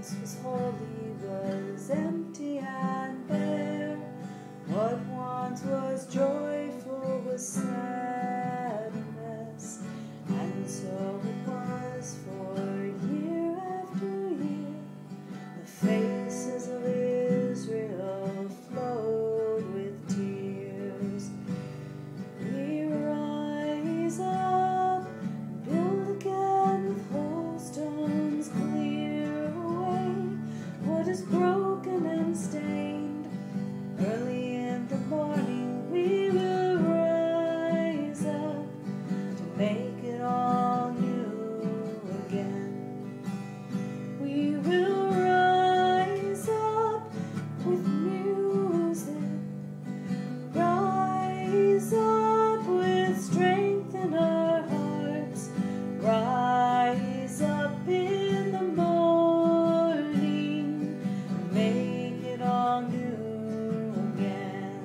once was holy was empty and bare. What once was joyful was sadness, and so it was for year after year. The faces of Israel flowed with tears. We rise up, build again with whole stones, clear away what is broken and stained. Early in the morning we will rise up to make it all new again. We will rise up with music, rise up with strength in our hearts, rise up in the morning, make it all new again.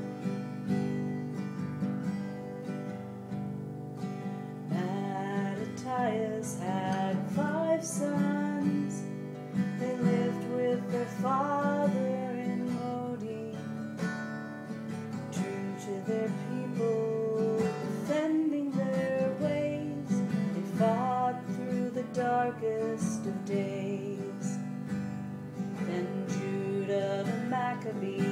Mattathias had 5 sons. They lived with their father in Modin, true to their people, defending their ways. They fought through the darkest of days. Then Judah the Macabee